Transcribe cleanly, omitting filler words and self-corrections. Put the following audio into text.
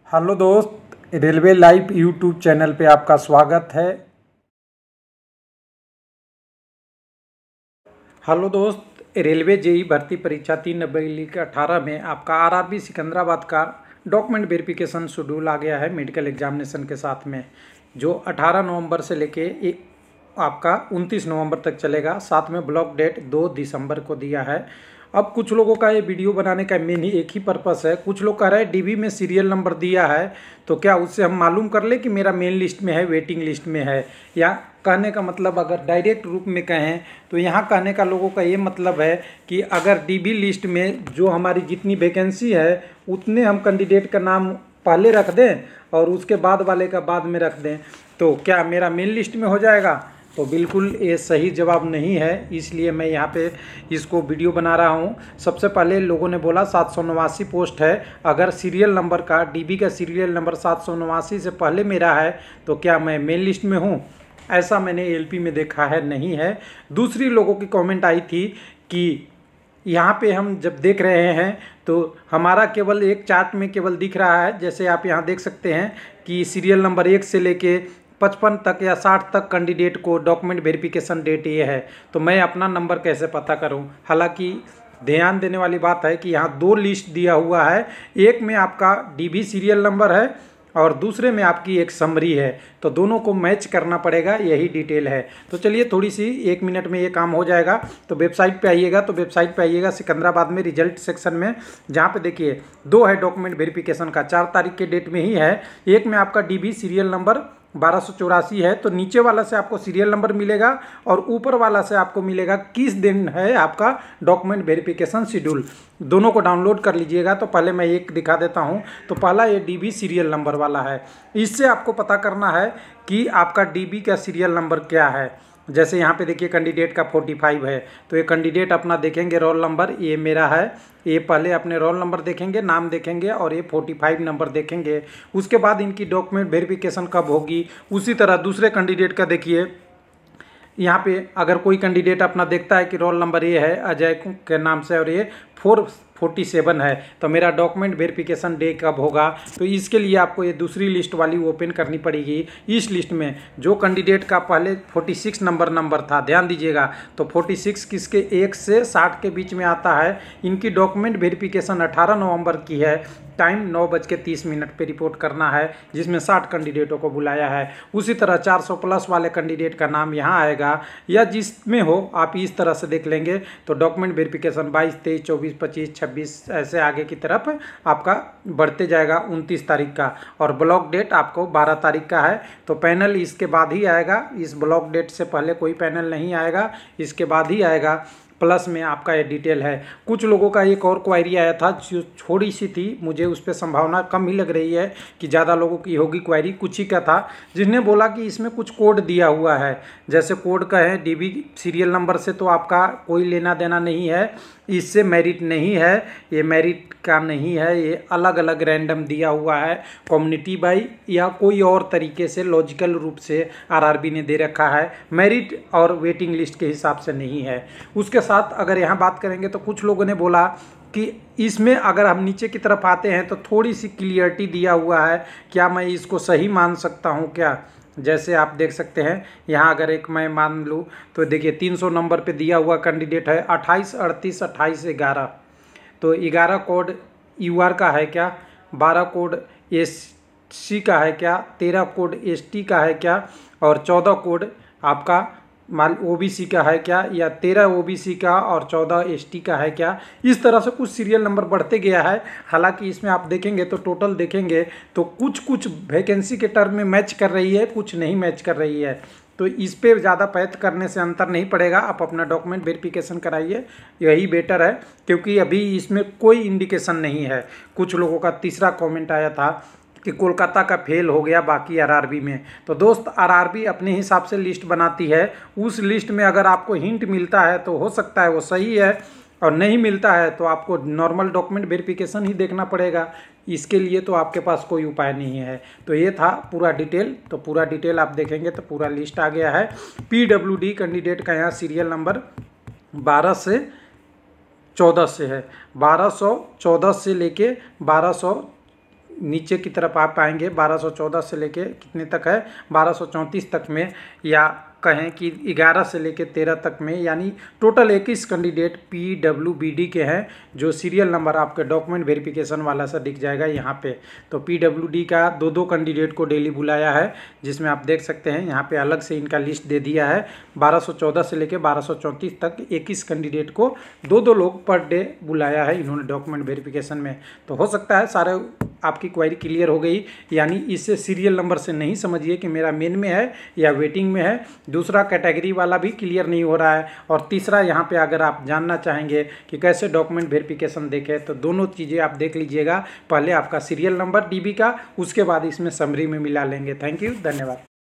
Hello दोस्त, railway live YouTube channel पे आपका स्वागत है। हेलो दोस्त, रेलवे जेई भर्ती परीक्षा 3/9/18 में आपका आरआरबी सिकंदराबाद का डॉक्यूमेंट वेरिफिकेशन शेड्यूल आ गया है मेडिकल एग्जामिनेशन के साथ में, जो 18 नवंबर से लेके आपका 29 नवंबर तक चलेगा। साथ में ब्लॉक डेट 2 दिसंबर को दिया है। अब कुछ लोगों का ये वीडियो बनाने का मेन ही एक ही पर्पस है। कुछ लोग कह रहे हैं डीबी में सीरियल नंबर दिया है, तो क्या उससे हम मालूम कर ले कि मेरा मेन लिस्ट में है, वेटिंग लिस्ट में है। या कहने का मतलब अगर डायरेक्ट रूप में कहें तो यहाँ कहने का लोगों का ये मतलब है कि अगर डीबी लिस्ट में जो हमारी जितनी वैकेंसी है उतने हम कैंडिडेट का नाम पहले रख दें और उसके बाद वाले का बाद में रख दें, तो क्या मेरा मेन लिस्ट में हो जाएगा? तो बिल्कुल ये सही जवाब नहीं है, इसलिए मैं यहाँ पे इसको वीडियो बना रहा हूँ। सबसे पहले लोगों ने बोला 789 पोस्ट है, अगर सीरियल नंबर का डीबी का सीरियल नंबर 789 से पहले मेरा है तो क्या मैं मेन लिस्ट में हूँ? ऐसा मैंने एलपी में देखा है, नहीं है। दूसरी लोगों की कमेंट आई थी कि यहाँ पे हम जब देख रहे हैं तो हमारा केवल एक चार्ट में केवल दिख रहा है, जैसे आप यहाँ देख सकते हैं कि सीरियल नंबर 1 से लेके 55 तक या 60 तक कैंडिडेट को डॉक्यूमेंट वेरिफिकेशन डेट ये है, तो मैं अपना नंबर कैसे पता करूं? हालांकि ध्यान देने वाली बात है कि यहाँ 2 लिस्ट दिया हुआ है, एक में आपका डीबी सीरियल नंबर है और दूसरे में आपकी एक समरी है, तो दोनों को मैच करना पड़ेगा, यही डिटेल है। तो चलिए थोड़ी सी 1 मिनट में ये काम हो जाएगा। तो वेबसाइट पे आइएगा, तो वेबसाइट पे आइएगा सिकंदराबाद में रिजल्ट सेक्शन में, जहाँ पे देखिए 2 है डॉक्यूमेंट वेरिफिकेशन का, 4 तारीख के डेट में ही है। एक में आपका डीबी सीरियल नंबर 1284 है, तो नीचे वाला से आपको सीरियल नंबर मिलेगा और ऊपर वाला से आपको मिलेगा किस दिन है आपका डॉक्यूमेंट वेरिफिकेशन शेड्यूल। दोनों को डाउनलोड कर लीजिएगा। तो पहले मैं एक दिखा देता हूं। तो पहला ये डीबी सीरियल नंबर वाला है, इससे आपको पता करना है कि आपका डीबी का सीरियल नंबर क्या है। जैसे यहाँ पे देखिए कैंडिडेट का 45 है, तो ये कैंडिडेट अपना देखेंगे रोल नंबर, ये मेरा है, ये पहले अपने रोल नंबर देखेंगे, नाम देखेंगे और ये 45 नंबर देखेंगे। उसके बाद इनकी डॉक्यूमेंट वेरिफिकेशन कब होगी। उसी तरह दूसरे कैंडिडेट का देखिए, यहाँ पे अगर कोई कैंडिडेट अपना देखता है कि रोल नंबर ये है अजय के नाम से और ये 447 है, तो मेरा डॉक्यूमेंट वेरिफिकेशन डे कब होगा। तो इसके लिए आपको ये दूसरी लिस्ट वाली ओपन करनी पड़ेगी। इस लिस्ट में जो कैंडिडेट का पहले 46 नंबर था, ध्यान दीजिएगा, तो 46 किसके 1 से 60 के बीच में आता है। इनकी डॉक्यूमेंट वेरिफिकेशन 18 नवंबर की है, टाइम 9:30 पे रिपोर्ट करना है, जिसमें 60 कैंडिडेटों को बुलाया है। उसी तरह 400 प्लस वाले कैंडिडेट का नाम यहाँ आएगा, या जिसमें हो आप इस तरह से देख लेंगे। तो डॉक्यूमेंट वेरिफिकेशन 22, 23, 24, 25, 26 ऐसे आगे की तरफ आपका बढ़ते जाएगा 29 तारीख का, और ब्लॉक डेट आपको 12 तारीख का है। तो पैनल इसके बाद ही आएगा, इस ब्लॉक डेट से पहले कोई पैनल नहीं आएगा, इसके बाद ही आएगा। प्लस में आपका ये डिटेल है। कुछ लोगों का एक और क्वायरी आया था जो थोड़ी सी थी, मुझे उस पर संभावना कम ही लग रही है कि ज़्यादा लोगों की होगी क्वायरी। कुछ ही का था जिसने बोला कि इसमें कुछ कोड दिया हुआ है, जैसे कोड का है डीबी सीरियल नंबर से तो आपका कोई लेना देना नहीं है, इससे मेरिट नहीं है, ये मेरिट का नहीं है, ये अलग अलग रैंडम दिया हुआ है, कम्युनिटी बाई या कोई और तरीके से लॉजिकल रूप से आरआरबी ने दे रखा है, मेरिट और वेटिंग लिस्ट के हिसाब से नहीं है। उसके साथ अगर यहाँ बात करेंगे तो कुछ लोगों ने बोला कि इसमें अगर हम नीचे की तरफ आते हैं तो थोड़ी सी क्लियरिटी दिया हुआ है, क्या मैं इसको सही मान सकता हूँ क्या? जैसे आप देख सकते हैं यहाँ अगर एक मैं मान लूँ तो देखिए 300 नंबर पे दिया हुआ कैंडिडेट है 28, 38, 28, 11। तो 11 कोड यूआर का है क्या, 12 कोड एससी का है क्या, 13 कोड एसटी का है क्या, और 14 कोड आपका मान ओबीसी का है क्या, या 13 ओबीसी का और 14 एसटी का है क्या। इस तरह से कुछ सीरियल नंबर बढ़ते गया है। हालांकि इसमें आप देखेंगे तो टोटल देखेंगे तो कुछ वैकेंसी के टर्म में मैच कर रही है, कुछ नहीं मैच कर रही है। तो इस पे ज़्यादा पैथ करने से अंतर नहीं पड़ेगा, आप अपना डॉक्यूमेंट वेरिफिकेशन कराइए, यही बेटर है, क्योंकि अभी इसमें कोई इंडिकेशन नहीं है। कुछ लोगों का तीसरा कमेंट आया था कि कोलकाता का फेल हो गया बाकी आरआरबी में। तो दोस्त आरआरबी अपने हिसाब से लिस्ट बनाती है, उस लिस्ट में अगर आपको हिंट मिलता है तो हो सकता है वो सही है, और नहीं मिलता है तो आपको नॉर्मल डॉक्यूमेंट वेरिफिकेशन ही देखना पड़ेगा। इसके लिए तो आपके पास कोई उपाय नहीं है। तो ये था पूरा डिटेल। तो पूरा डिटेल आप देखेंगे तो पूरा लिस्ट आ गया है। पीडब्ल्यूडी कैंडिडेट का यहाँ सीरियल नंबर 12 से 14 से है, 1214 से लेके 1200 नीचे की तरफ आप पाएंगे 1214 से लेके कितने तक है 1234 तक में, या कहें कि 11 से लेके 13 तक में, यानी टोटल 21 कैंडिडेट PWBD के हैं, जो सीरियल नंबर आपके डॉक्यूमेंट वेरिफिकेशन वाला सा दिख जाएगा यहाँ पे। तो PWD का दो कैंडिडेट को डेली बुलाया है, जिसमें आप देख सकते हैं यहाँ पे अलग से इनका लिस्ट दे दिया है। 1214 से लेके 1234 तक 21 कैंडिडेट को दो लोग पर डे बुलाया है इन्होंने डॉक्यूमेंट वेरिफिकेशन में। तो हो सकता है सारे आपकी क्वेरी क्लियर हो गई, यानी इससे सीरियल नंबर से नहीं समझिए कि मेरा मेन में है या वेटिंग में है। दूसरा कैटेगरी वाला भी क्लियर नहीं हो रहा है, और तीसरा यहाँ पे अगर आप जानना चाहेंगे कि कैसे डॉक्यूमेंट वेरिफिकेशन देखें, तो दोनों चीज़ें आप देख लीजिएगा। पहले आपका सीरियल नंबर DB का, उसके बाद इसमें समरी में मिला लेंगे। थैंक यू, धन्यवाद।